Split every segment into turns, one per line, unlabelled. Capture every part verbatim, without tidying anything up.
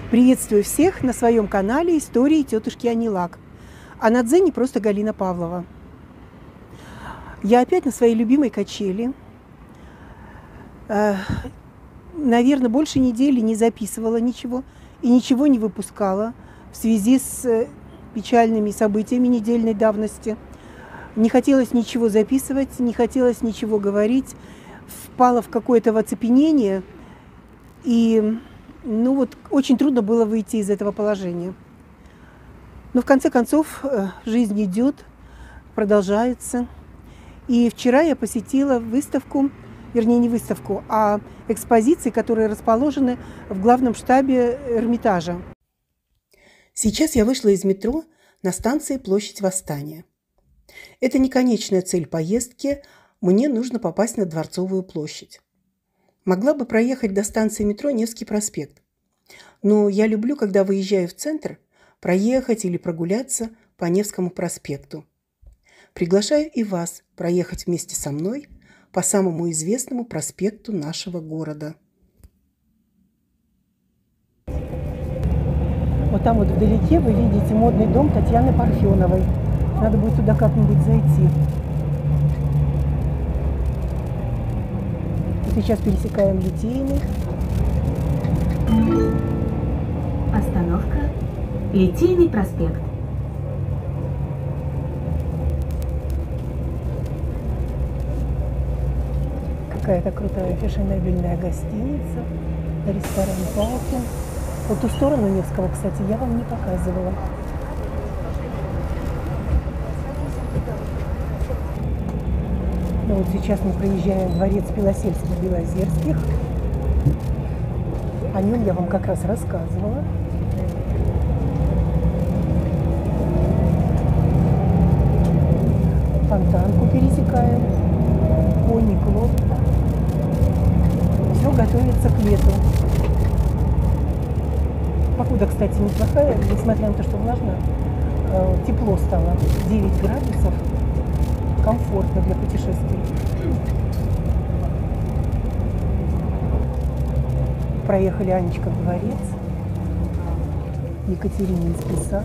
Приветствую всех на своем канале «Истории тетушки Анилак». А на дзене просто Галина Павлова. Я опять на своей любимой качели. Наверное, больше недели не записывала ничего и ничего не выпускала в связи с печальными событиями недельной давности. Не хотелось ничего записывать, не хотелось ничего говорить. Впала в какое-то оцепенение. И ну вот, очень трудно было выйти из этого положения. Но в конце концов жизнь идет, продолжается. И вчера я посетила выставку, вернее не выставку, а экспозиции, которые расположены в главном штабе Эрмитажа. Сейчас я вышла из метро на станции Площадь Восстания. Это не конечная цель поездки, мне нужно попасть на Дворцовую площадь. Могла бы проехать до станции метро Невский проспект. Но я люблю, когда выезжаю в центр, проехать или прогуляться по Невскому проспекту. Приглашаю и вас проехать вместе со мной по самому известному проспекту нашего города. Вот там вот вдалеке вы видите модный дом Татьяны Парфеновой. Надо будет туда как-нибудь зайти. Сейчас пересекаем Литейный.
Остановка Литейный проспект.
Какая-то крутая фешенебельная гостиница, ресторан Палкин. Вот ту сторону Невского, кстати, я вам не показывала. Ну, вот сейчас мы проезжаем дворец Белосельских-Белозерских. О нем я вам как раз рассказывала. Фонтанку пересекаем. Конный клуб. Все готовится к лету. Погода, кстати, неплохая, несмотря на то, что влажно. Тепло стало. девять градусов. Комфортно для путешествий. Проехали Анечков дворец, Екатерининский сад.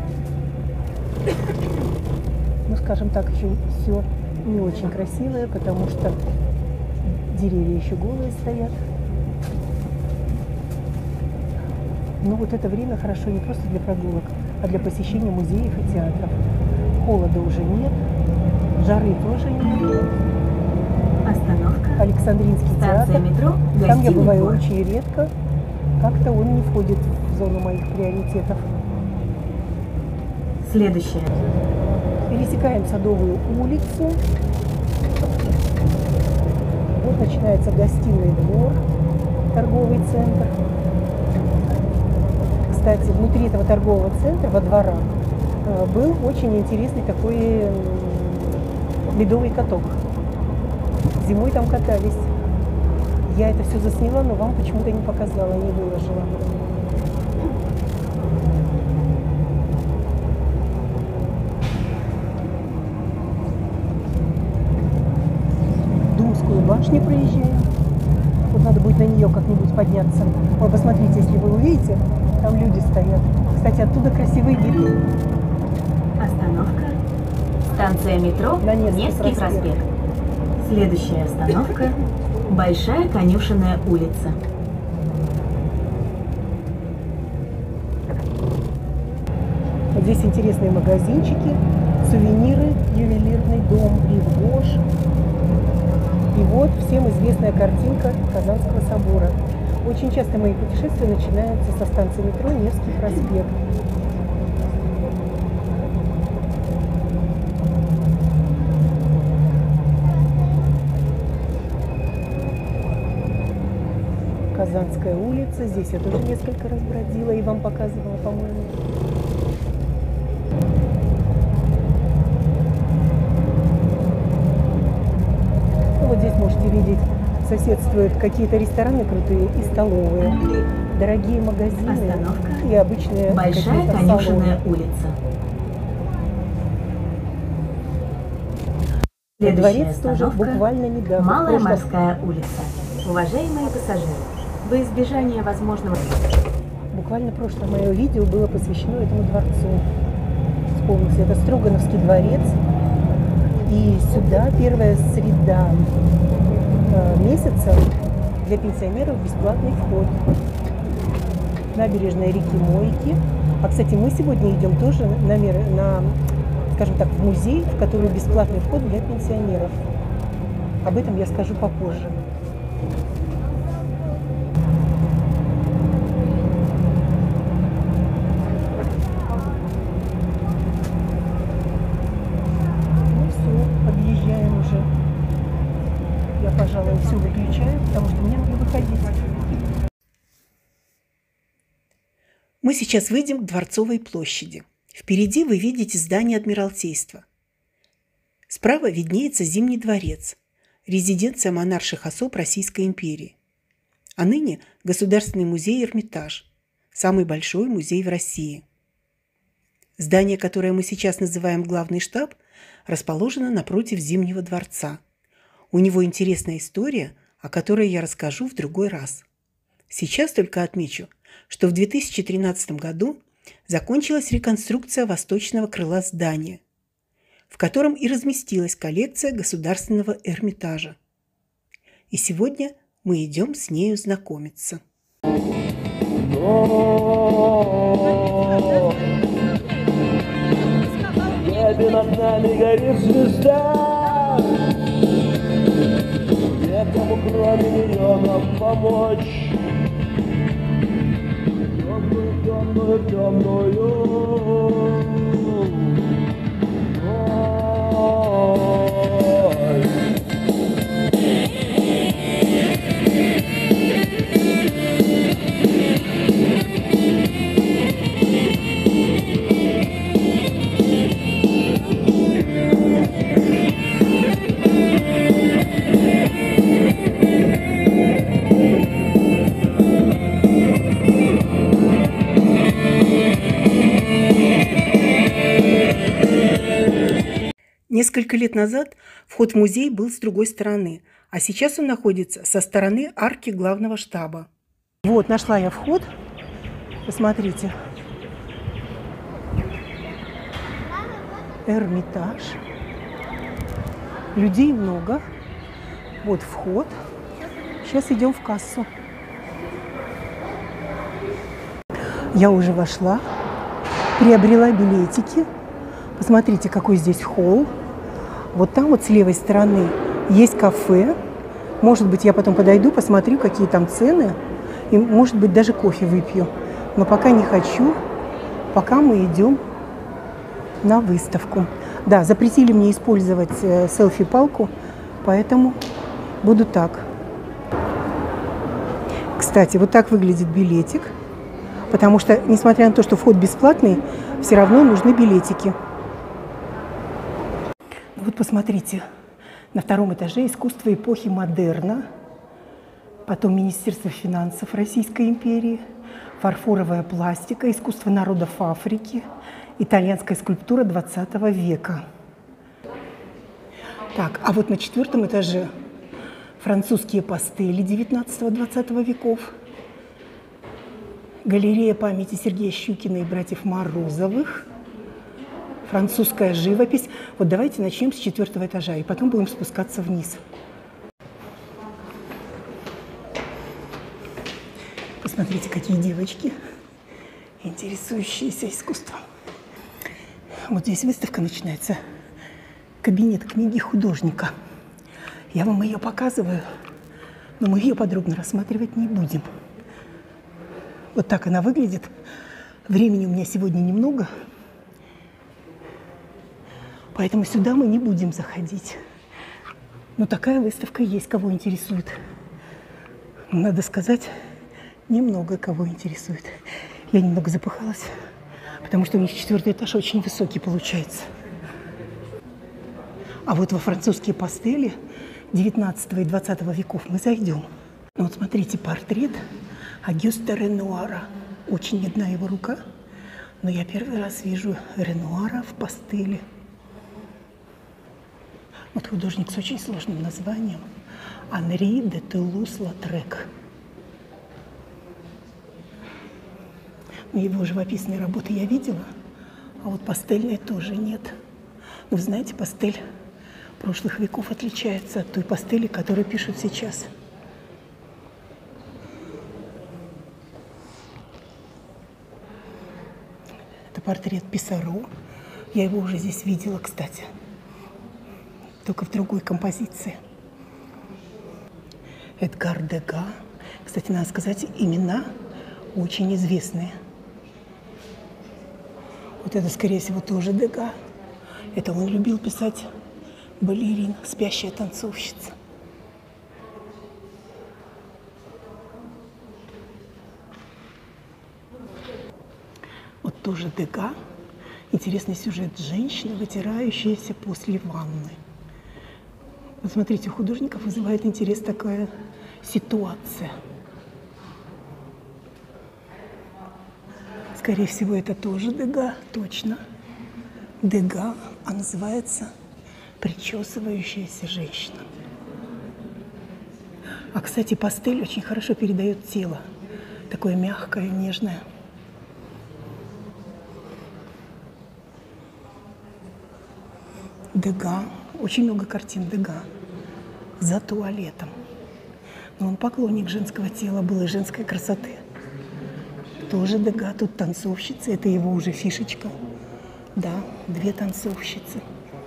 Ну, скажем так, еще все не очень красивое, потому что деревья еще голые стоят. Но вот это время хорошо не просто для прогулок, а для посещения музеев и театров. Холода уже нет. Жары тоже нет.
Остановка
Александринский театр.
Метро,
там я бываю
двор.
Очень редко. Как-то он не входит в зону моих приоритетов.
Следующая.
Пересекаем Садовую улицу. Вот начинается Гостиный двор, торговый центр. Кстати, внутри этого торгового центра, во дворах, был очень интересный такой ледовый каток. Зимой там катались. Я это все засняла, но вам почему-то не показала, не выложила. Думскую башню проезжаем. Вот надо будет на нее как-нибудь подняться. Вот посмотрите, если вы увидите, там люди стоят. Кстати, оттуда красивый вид.
Остановка. Станция метро Невский проспект. проспект. Следующая остановка – Большая Конюшенная улица.
Вот здесь интересные магазинчики, сувениры, ювелирный дом Ривгош. И вот всем известная картинка Казанского собора. Очень часто мои путешествия начинаются со станции метро Невский проспект. Казанская улица. Здесь я тоже несколько раз бродила и вам показывала, по-моему. Ну, вот здесь можете видеть, соседствуют какие-то рестораны крутые и столовые, дорогие магазины.
Остановка.
И обычные
Большая Конюшенная улица.
Дворец тоже буквально недавно.
Малая Морская улица. Уважаемые пассажиры, во избежание возможного...
Буквально прошлое мое видео было посвящено этому дворцу. Вспомните, это Строгановский дворец. И сюда первая среда месяца для пенсионеров бесплатный вход. Набережная реки Мойки. А, кстати, мы сегодня идем тоже на, на, скажем так, в музей, в который бесплатный вход для пенсионеров. Об этом я скажу попозже. Ну все, подъезжаем уже. Я, пожалуй, все выключаю, потому что мне надо выходить. Мы сейчас выйдем к Дворцовой площади. Впереди вы видите здание Адмиралтейства. Справа виднеется Зимний дворец, резиденция монарших особ Российской империи. А ныне Государственный музей Эрмитаж, самый большой музей в России. Здание, которое мы сейчас называем главный штаб, расположено напротив Зимнего дворца. У него интересная история, о которой я расскажу в другой раз. Сейчас только отмечу, что в две тысячи тринадцатом году закончилась реконструкция восточного крыла здания, в котором и разместилась коллекция Государственного Эрмитажа. И сегодня мы идем с нею знакомиться.
Небе над нами горит звезда, некому кроме нее нам помочь. Темную, темную, темную
Несколько лет назад вход в музей был с другой стороны, а сейчас он находится со стороны арки главного штаба. Вот, нашла я вход. Посмотрите. Эрмитаж. Людей много. Вот вход. Сейчас идем в кассу. Я уже вошла, приобрела билетики. Посмотрите, какой здесь холл. Вот там вот с левой стороны есть кафе. Может быть, я потом подойду, посмотрю, какие там цены. И, может быть, даже кофе выпью. Но пока не хочу. Пока мы идем на выставку. Да, запретили мне использовать селфи-палку, поэтому буду так. Кстати, вот так выглядит билетик. Потому что, несмотря на то, что вход бесплатный, все равно нужны билетики. Вот посмотрите, на втором этаже искусство эпохи модерна, потом Министерство финансов Российской империи, фарфоровая пластика, искусство народов Африки, итальянская скульптура двадцатого века. Так, а вот на четвертом этаже французские пастели девятнадцатого-двадцатого веков, галерея памяти Сергея Щукина и братьев Морозовых, французская живопись. Вот давайте начнем с четвертого этажа, и потом будем спускаться вниз. Посмотрите, какие девочки, интересующиеся искусством. Вот здесь выставка начинается. Кабинет книги художника. Я вам ее показываю, но мы ее подробно рассматривать не будем. Вот так она выглядит. Времени у меня сегодня немного. Поэтому сюда мы не будем заходить. Но такая выставка есть, кого интересует. Надо сказать, немного кого интересует. Я немного запыхалась, потому что у них четвертый этаж очень высокий получается. А вот во французские пастели девятнадцатого и двадцатого веков мы зайдем. Ну вот смотрите, портрет Огюста Ренуара. Очень видна его рука, но я первый раз вижу Ренуара в пастели. Вот художник с очень сложным названием Анри де Тулус-Латрек. Его живописные работы я видела, а вот пастельные тоже нет. Но вы знаете, пастель прошлых веков отличается от той пастели, которую пишут сейчас. Это портрет Писаро. Я его уже здесь видела, кстати, только в другой композиции. Эдгар Дега. Кстати, надо сказать, имена очень известные. Вот это, скорее всего, тоже Дега. Это он любил писать балерин, спящая танцовщица. Вот тоже Дега. Интересный сюжет. Женщина, вытирающаяся после ванны. Вот смотрите, у художников вызывает интерес такая ситуация. Скорее всего, это тоже Дега, точно. Дега, а называется «Причесывающаяся женщина». А, кстати, пастель очень хорошо передает тело. Такое мягкое, нежное. Дега. Очень много картин Дега. За туалетом. Но он поклонник женского тела был и женской красоты. Тоже Дега. Тут танцовщицы. Это его уже фишечка. Да, две танцовщицы.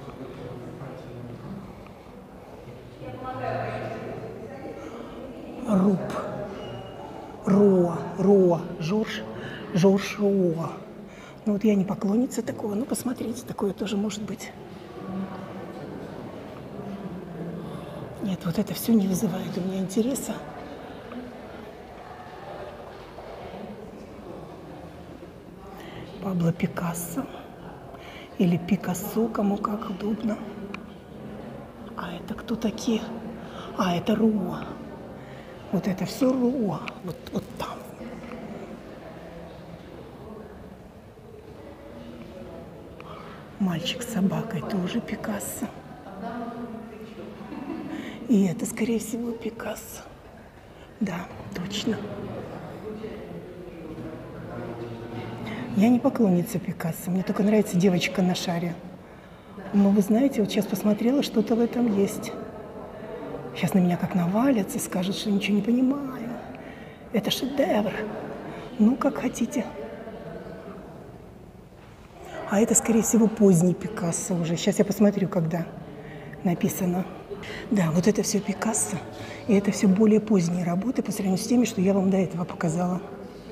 Руб. Роа. Роа. Жорж. Жорж Роа. Ну вот я не поклонница такого. Ну посмотрите, такое тоже может быть. Нет, вот это все не вызывает у меня интереса. Пабло Пикассо. Или Пикассо, кому как удобно. А это кто такие? А, это Роа. Вот это все Роа. Вот, вот там. Мальчик с собакой тоже Пикассо. И это, скорее всего, Пикассо. Да, точно. Я не поклонница Пикассо. Мне только нравится девочка на шаре. Но вы знаете, вот сейчас посмотрела, что-то в этом есть. Сейчас на меня как навалятся, скажут, что ничего не понимаю. Это шедевр. Ну, как хотите. А это, скорее всего, поздний Пикассо уже. Сейчас я посмотрю, когда написано. Да, вот это все Пикассо, и это все более поздние работы по сравнению с теми, что я вам до этого показала.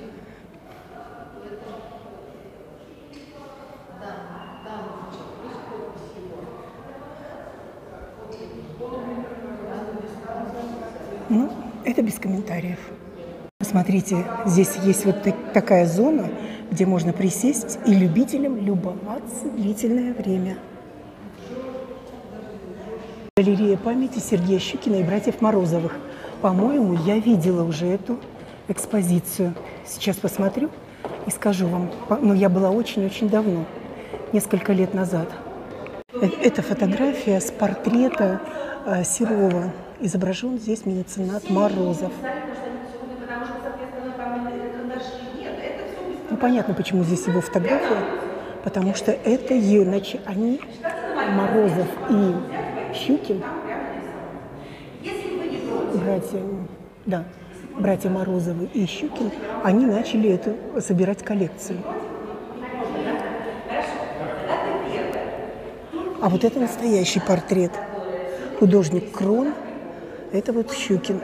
Ну, это без комментариев. Посмотрите, здесь есть вот такая зона, где можно присесть и любителям любоваться длительное время. Галерея памяти Сергея Щукина и братьев Морозовых. По-моему, я видела уже эту экспозицию. Сейчас посмотрю и скажу вам. Но я была очень-очень давно, несколько лет назад. Это фотография с портрета Серова. Изображен здесь меценат Морозов. Ну, понятно, почему здесь его фотография. Потому что это иначе они, Морозов и Щукин, братья, да, братья Морозовы и Щукин, они начали эту собирать коллекцию. А вот это настоящий портрет. Художник Крон, это вот Щукин.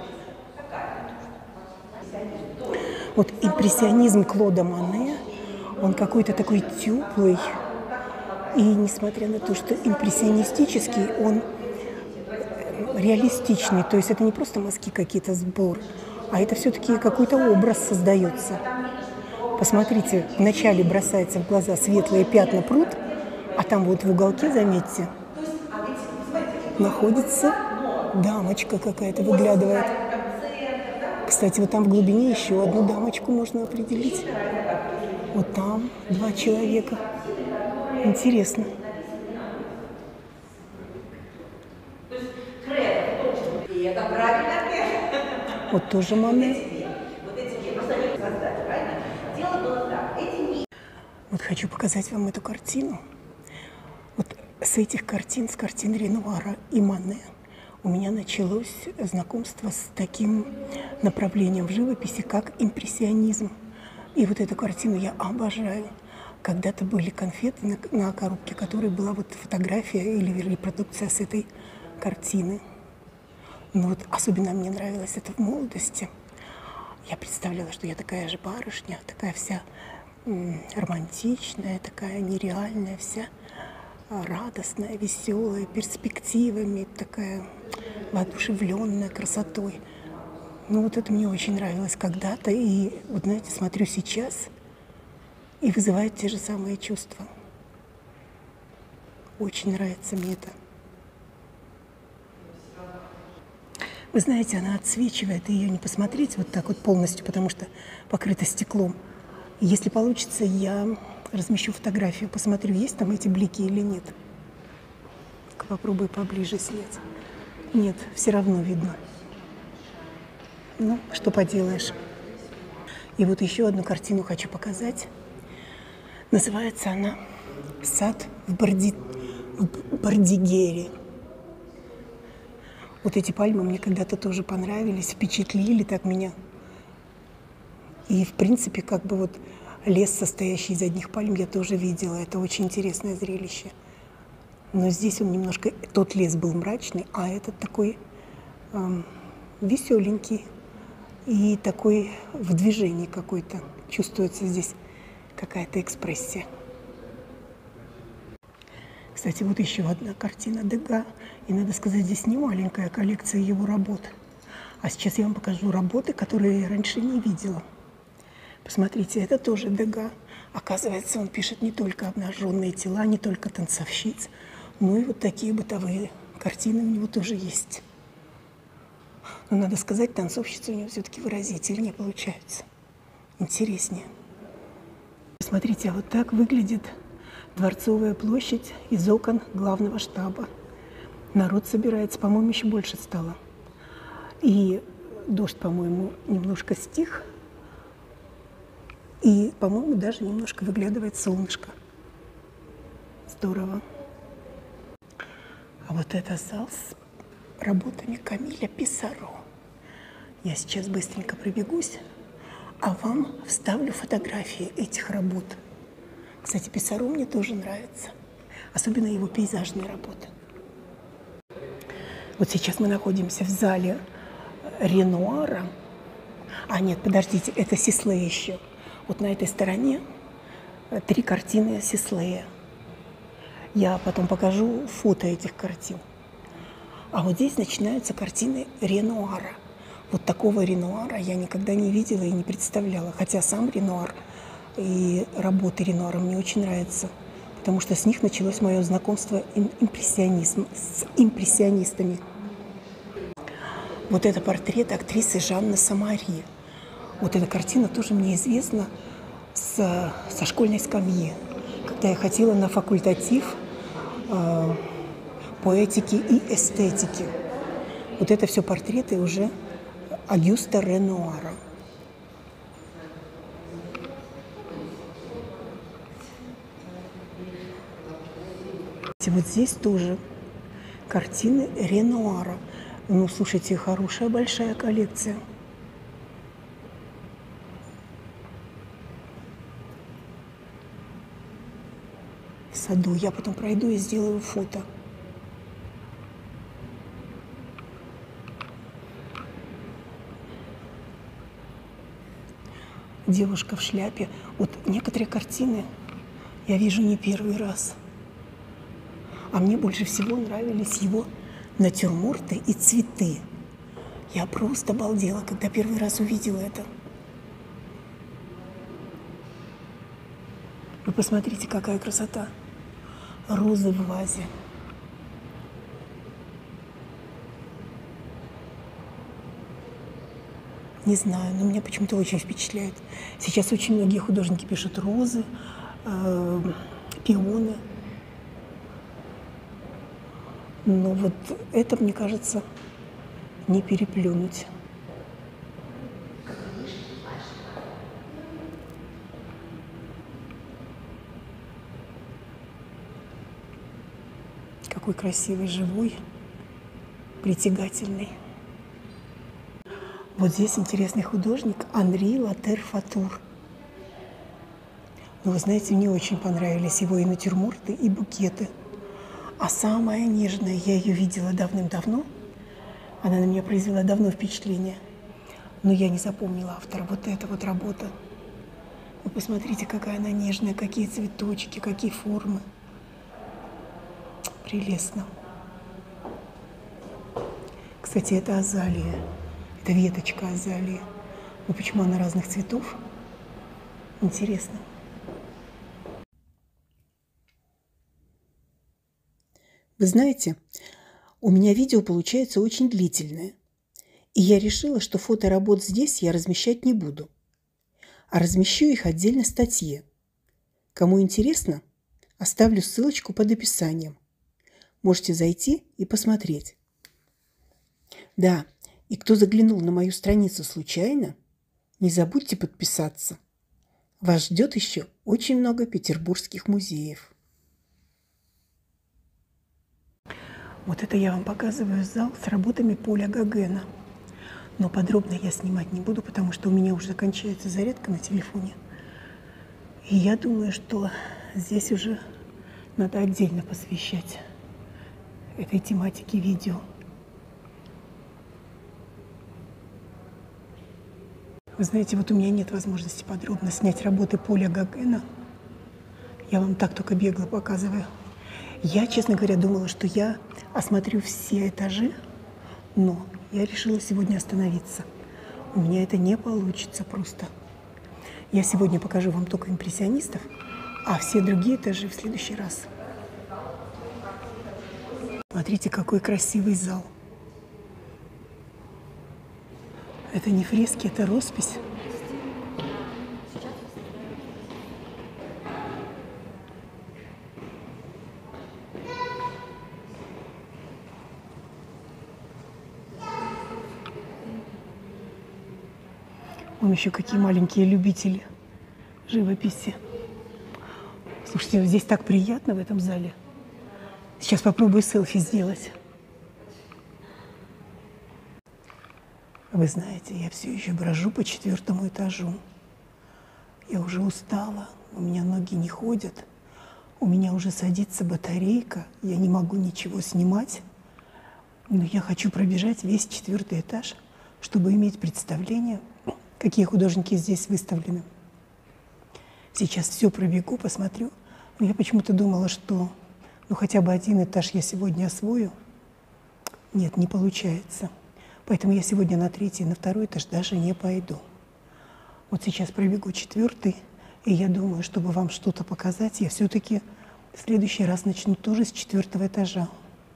Вот импрессионизм Клода Моне, он какой-то такой теплый. И несмотря на то, что импрессионистический, он реалистичный. То есть это не просто мазки какие-то, сбор, а это все-таки какой-то образ создается. Посмотрите, вначале бросается в глаза светлые пятна пруд, а там вот в уголке, заметьте, находится дамочка какая-то, выглядывает. Кстати, вот там в глубине еще одну дамочку можно определить. Вот там два человека. Интересно. Вот тоже Моне. Вот хочу показать вам эту картину. Вот с этих картин, с картин Ренуара и Мане у меня началось знакомство с таким направлением в живописи, как импрессионизм. И вот эту картину я обожаю. Когда-то были конфеты на, на коробке, которой была вот фотография или репродукция с этой картины. Но вот особенно мне нравилось это в молодости. Я представляла, что я такая же барышня, такая вся м, романтичная, такая нереальная, вся радостная, веселая, перспективами, такая воодушевленная красотой. Ну вот это мне очень нравилось когда-то. И вот знаете, смотрю сейчас и вызывает те же самые чувства. Очень нравится мне это. Вы знаете, она отсвечивает, и ее не посмотреть вот так вот полностью, потому что покрыта стеклом. Если получится, я размещу фотографию, посмотрю, есть там эти блики или нет. Попробую поближе снять. Нет, все равно видно. Ну, что поделаешь. И вот еще одну картину хочу показать. Называется она «Сад в, Борди... в Бордигере». Вот эти пальмы мне когда-то тоже понравились, впечатлили так меня. И, в принципе, как бы вот лес, состоящий из одних пальм, я тоже видела. Это очень интересное зрелище. Но здесь он немножко... Тот лес был мрачный, а этот такой э, веселенький. И такой в движении какой-то. Чувствуется здесь какая-то экспрессия. Кстати, вот еще одна картина Дега. И, надо сказать, здесь не маленькая коллекция его работ. А сейчас я вам покажу работы, которые я раньше не видела. Посмотрите, это тоже Дега. Оказывается, он пишет не только обнаженные тела, не только танцовщиц, но и вот такие бытовые картины у него тоже есть. Но, надо сказать, танцовщицы у него все-таки выразительнее получаются. Интереснее. Смотрите, а вот так выглядит Дворцовая площадь из окон главного штаба. Народ собирается, по-моему, еще больше стало. И дождь, по-моему, немножко стих. И, по-моему, даже немножко выглядывает солнышко. Здорово. А вот это зал с работами Камиля Писаро. Я сейчас быстренько пробегусь, а вам вставлю фотографии этих работ. Кстати, Писаро мне тоже нравится, особенно его пейзажные работы. Вот сейчас мы находимся в зале Ренуара. А нет, подождите, это Сислея еще. Вот на этой стороне три картины Сислея. Я потом покажу фото этих картин. А вот здесь начинаются картины Ренуара. Вот такого Ренуара я никогда не видела и не представляла. Хотя сам Ренуар и работы Ренуара мне очень нравятся. Потому что с них началось мое знакомство импрессионизм, с импрессионистами. Вот это портрет актрисы Жанны Самари. Вот эта картина тоже мне известна с, со школьной скамьи, когда я ходила на факультатив э, по этике и эстетике. Вот это все портреты уже Агюста Ренуара. Вот здесь тоже картины Ренуара. Ну, слушайте, хорошая большая коллекция. В саду. Я потом пройду и сделаю фото. Девушка в шляпе. Вот некоторые картины я вижу не первый раз. А мне больше всего нравились его натюрморты и цветы. Я просто обалдела, когда первый раз увидела это. Вы посмотрите, какая красота. Розы в вазе. Не знаю, но меня почему-то очень впечатляет. Сейчас очень многие художники пишут розы, э, пионы. Но вот это, мне кажется, не переплюнуть. какой красивый, живой, притягательный. Вот здесь интересный художник Анри Латер-Фатур. Но вы знаете, мне очень понравились его и натюрморты, и букеты. А самая нежная, я ее видела давным-давно. Она на меня произвела давно впечатление. Но я не запомнила автора. Вот эта вот работа. Вы посмотрите, какая она нежная, какие цветочки, какие формы. Прелестно. Кстати, это азалия. Это веточка азалии. Но почему она разных цветов? Интересно. Вы знаете, у меня видео получается очень длительное. И я решила, что фоторабот здесь я размещать не буду, а размещу их отдельно в статье. Кому интересно, оставлю ссылочку под описанием. Можете зайти и посмотреть. Да, и кто заглянул на мою страницу случайно, не забудьте подписаться. Вас ждет еще очень много петербургских музеев. Вот это я вам показываю зал с работами Поля Гогена. Но подробно я снимать не буду, потому что у меня уже заканчивается зарядка на телефоне. И я думаю, что здесь уже надо отдельно посвящать этой тематике видео. Вы знаете, вот у меня нет возможности подробно снять работы Поля Гогена. Я вам так только бегло показываю. Я, честно говоря, думала, что я осмотрю все этажи, но я решила сегодня остановиться. У меня это не получится просто. Я сегодня покажу вам только импрессионистов, а все другие этажи в следующий раз. Смотрите, какой красивый зал. Это не фрески, это роспись. Вон еще какие маленькие любители живописи. Слушайте, здесь так приятно в этом зале. Сейчас попробую селфи сделать. Вы знаете, я все еще брожу по четвертому этажу. Я уже устала, у меня ноги не ходят, у меня уже садится батарейка, я не могу ничего снимать. Но я хочу пробежать весь четвертый этаж, чтобы иметь представление, какие художники здесь выставлены. Сейчас все пробегу, посмотрю. Но я почему-то думала, что ну, хотя бы один этаж я сегодня освою. Нет, не получается. Поэтому я сегодня на третий, на второй этаж даже не пойду. Вот сейчас пробегу четвертый, и я думаю, чтобы вам что-то показать, я все-таки в следующий раз начну тоже с четвертого этажа.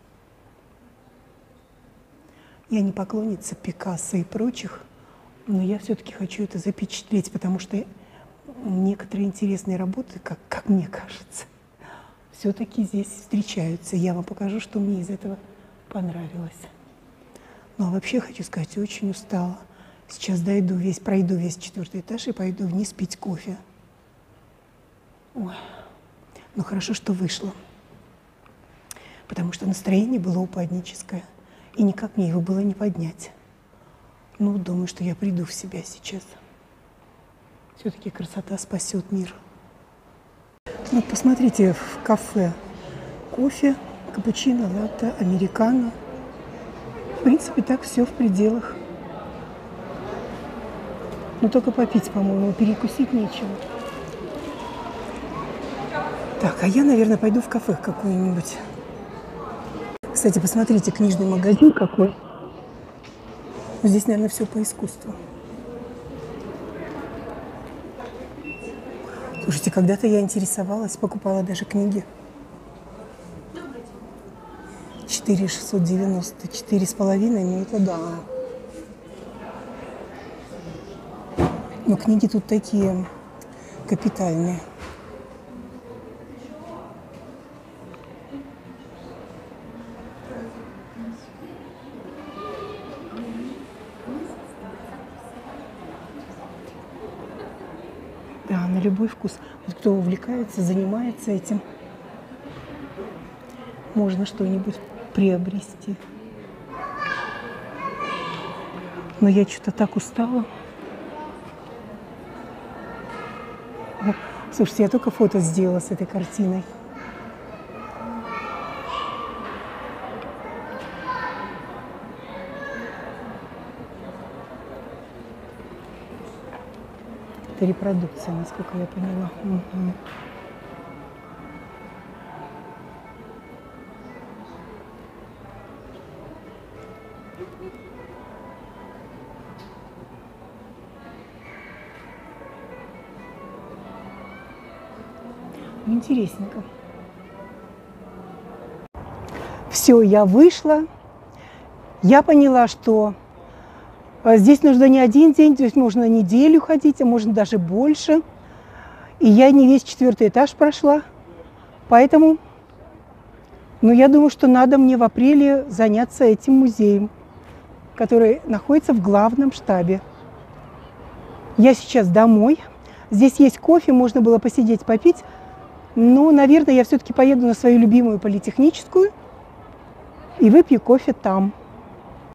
Я не поклонница Пикассо и прочих, но я все-таки хочу это запечатлеть, потому что некоторые интересные работы, как, как мне кажется, все-таки здесь встречаются. Я вам покажу, что мне из этого понравилось. Ну, а вообще, хочу сказать, очень устала. Сейчас дойду весь, пройду весь четвертый этаж и пойду вниз пить кофе. Ой, ну хорошо, что вышло. Потому что настроение было упадническое. И никак мне его было не поднять. Ну, думаю, что я приду в себя сейчас. Все-таки красота спасет мир. Вот посмотрите, в кафе кофе, капучино, латте, американо. В принципе, так все в пределах. Но только попить, по-моему, перекусить нечего. Так, а я, наверное, пойду в кафе какое-нибудь. Кстати, посмотрите, книжный магазин какой. Здесь, наверное, все по искусству. Слушайте, когда-то я интересовалась, покупала даже книги. четыре шестьсот девяносто, четыре с половиной, ну это да. Но книги тут такие капитальные. Да, на любой вкус. Вот кто увлекается, занимается этим. можно что-нибудь приобрести. Но я что-то так устала. О, слушайте, я только фото сделала с этой картиной. Это репродукция, насколько я поняла. Угу. Интересненько. Все, я вышла. Я поняла, что здесь нужно не один день, то есть можно неделю ходить, а можно даже больше. И я не весь четвертый этаж прошла. Поэтому, ну, я думаю, что надо мне в апреле заняться этим музеем, который находится в главном штабе. Я сейчас домой. Здесь есть кофе, можно было посидеть, попить. Но, наверное, я все-таки поеду на свою любимую политехническую и выпью кофе там.